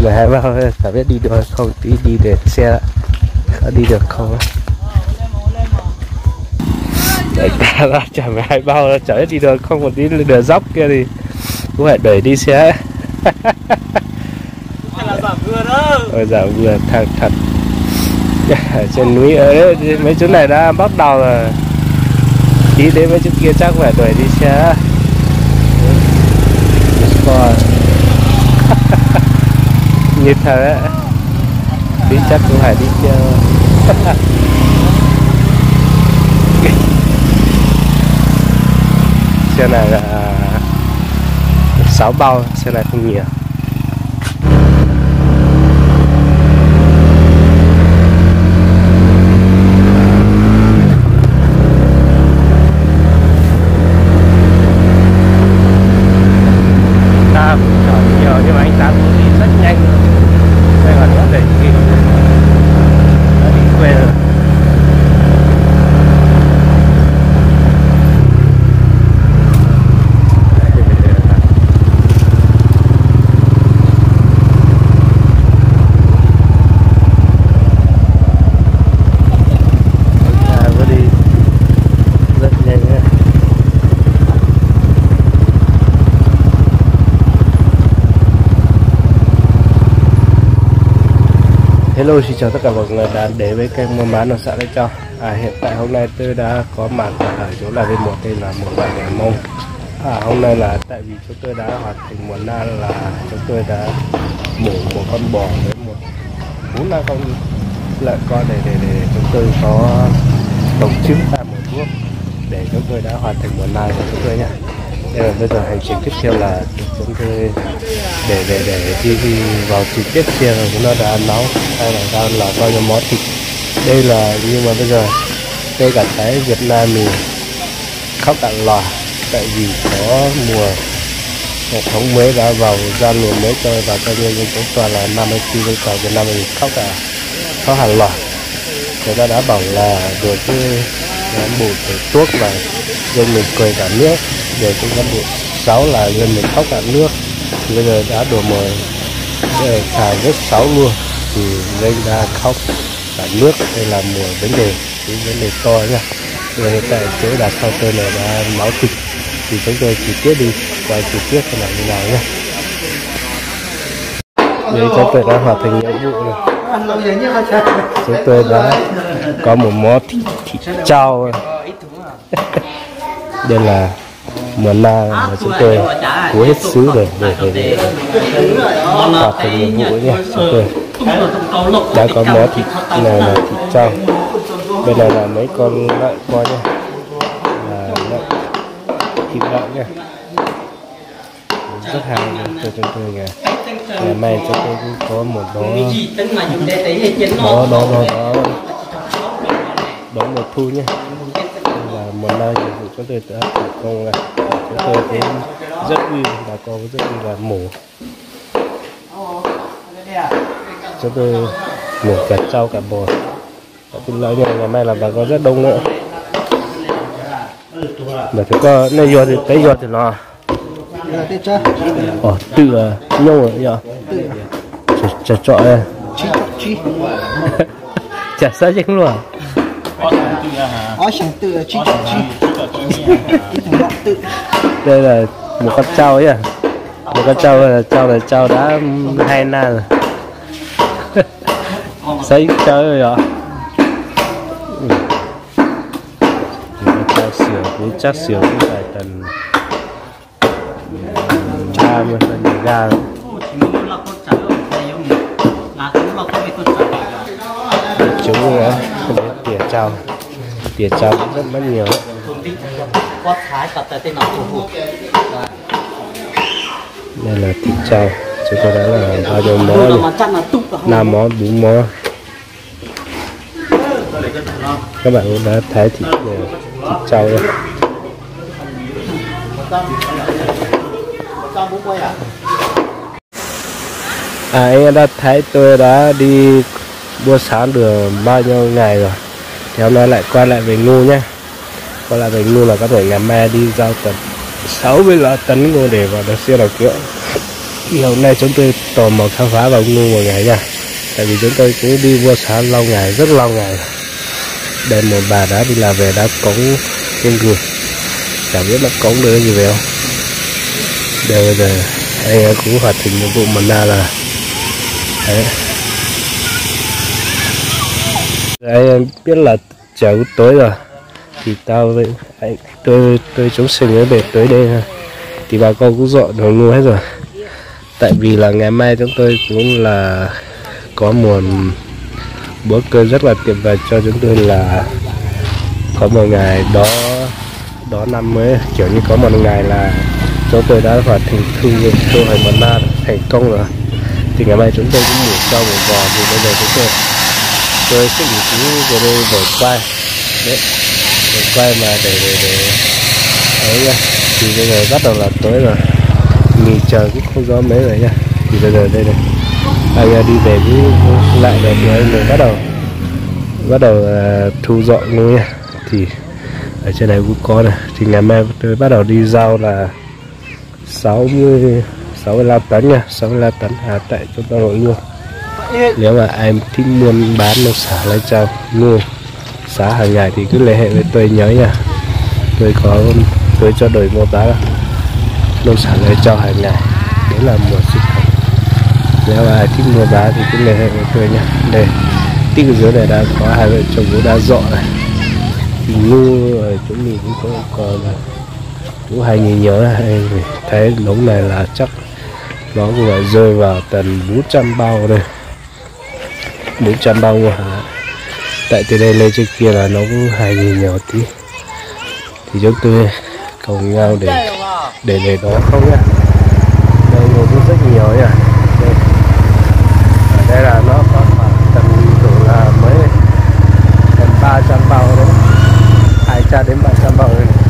12 bao chả biết đi được không, tí đi để xe đi được không. Đấy ta là chả 12 bao chả biết đi được không, một tí đường dốc kia thì cũng phải đẩy đi xe. là giảm vừa đó. Giảm vừa thật. Trên núi ấy, mấy chỗ này đã bắt đầu rồi, tí đến mấy chỗ kia chắc phải đuổi đi xe. Như thật đấy, đi chắc cũng phải đi chơi. Xe này là 6 bao, xe này không nhiều. Nhưng mà anh ta cũng đi rất nhanh rồi. Đây là nó để kịp. Đã đi quê rồi. Hello, xin chào tất cả mọi người đã đến với kênh mua bán ở xã Lê Châu. Hiện tại hôm nay tôi đã có mặt ở chỗ là bên một tên là một bạn người Mông. Hôm nay là tại vì chúng tôi đã hoàn thành một năm là chúng tôi đã mổ một con bò với một 4-5 con lợn con để chúng tôi có đồng trứng tại một thuốc để chúng tôi đã hoàn thành một năm của chúng tôi nhé. Đây là bây giờ hành trình tiếp theo là chúng tôi để đi vào trực tiếp xem nó đã nấu hay là đang là bao nhiêu món thịt. Đây là nhưng mà bây giờ tôi cảm thấy Việt Nam mình khóc cạn lò, tại vì có mùa hệ thống mới đã vào ra lùa mới chơi và cho nên chúng toàn là 50 kg tàu Việt Nam mình khóc hẳn lò. Người ta đã bảo là được cái bù để thuốc và dân mình cười cả nước, để cái cán bộ 6 là dân mình khóc cả nước. Bây giờ đã đổ mùa xài rất 6 luôn thì dân đã khóc cả nước. Đây là mùa vấn đề, cái vấn đề to nha. Bây hiện tại chỗ đặt sau tôi này đã máu thịt thì chúng tôi chỉ tiếp đi quay trực tiếp thế nào như nào nhé. Đây chúng tôi đã hoàn thành nhiệm vụ rồi. Chúng tôi đã có một món thịt trâu. Đây là mùa na mà chúng tôi cố hết xứ để hoàn thành nhiệm vụ nhé. Chúng tôi đã có món thịt này là thịt trâu. Bên này là mấy con lợn coi nhé, là lợn thịt lợn nhé, rất hay cho chúng tôi kìa. Ngày mai chúng tôi cũng có một đó một thu nhé. Là một nơi nhiệm vụ chúng tôi đã thành công này. Chúng tôi thấy rất vui, bà con rất vui là mổ. Chúng tôi mổ cả trâu cả bò. Tin lợi ngày mai là bà con rất đông nữa. Mà phải có này vô thì cái vô thì nó tự nhau rồi nhở, chả chọi đây chả sao chứ luôn. Đây là một con trâu ấy à, một con trâu là trâu đã 2 năm rồi. Xây trâu rồi ạ. Trâu sửa cũng chắc sửa cũng phải tầm 30 phần ga rồi. Chúng nữa tỉa trâu rất mất nhiều. Đây là thịt trâu, chúng tôi đã là bao nhiêu món, 5 món, 4 món. Các bạn cũng đã thấy thịt trâu rồi. Anh đã thấy tôi đã đi buôn sáng được bao nhiêu ngày rồi, thì hôm nay lại quay lại về Ngu nhé. Quay lại về Ngu là có thể ngày mai đi giao tận 60 tấn ngô để vào được xe đầu kiệu. Thì hôm nay chúng tôi tò mò khám phá vào ngu một ngày nha. Tại vì chúng tôi cũng đi mua sắm lâu ngày, rất lâu ngày. Đây một bà đã đi làm về đã cống trên người. Chả biết nó cống được gì về không. Đây bây giờ anh cũng hoàn thành nhiệm vụ mà na là đấy. Anh biết là trời tối rồi thì tôi chống sừng ở bể tới đây thì bà con cũng dọn đồ ngu hết rồi. Tại vì là ngày mai chúng tôi cũng là có một bữa cơm rất là tuyệt vời cho chúng tôi, là có một ngày đó năm mới, kiểu như có một ngày là chúng tôi đã hoàn thành thu hoạch món na thành công rồi. Thì ngày mai chúng tôi cũng ngủ cho một bò. Thì bây giờ tôi sẽ nghỉ chú về đây vội quay đấy, vội quay mà để ấy nha. Thì bây giờ bắt đầu là tối rồi, nghỉ chờ cũng không rõ mấy rồi nha. Thì bây giờ đây này anh đi về cũng lại rồi, thì anh bắt đầu thu dọn luôn nha. Thì ở trên này cũng có này. Thì ngày mai tôi bắt đầu đi giao là 65 tấn nha, 65 tấn tại trung tâm nội luôn. Nếu mà em thích buôn bán nông sản Lai Châu mua giá hàng ngày thì cứ liên hệ với tôi nhớ nha. Tôi cho đổi một giá nông sản Lai Châu hàng ngày, đấy là một xuất khẩu. Nếu mà ai thích mua bán thì cứ liên hệ với tôi nha. Đây tích ở dưới này đã có hai vợ chồng cũng đã dọn này. Thì ngu ở chỗ mình cũng còn cũng hay nhớ này, thấy lống này là chắc nó cũng phải rơi vào tầm 400 bao đây, 400 bao hả. Tại từ đây lên trên kia là nó cũng hay nhiều tí. Thì chúng tôi cùng nhau để đó không nhá. Đây ngồi cũng rất nhiều nha. Đây. Ở đây là nó có khoảng tầm là mấy tầm 300 bao đấy, 200 đến 300 bao này.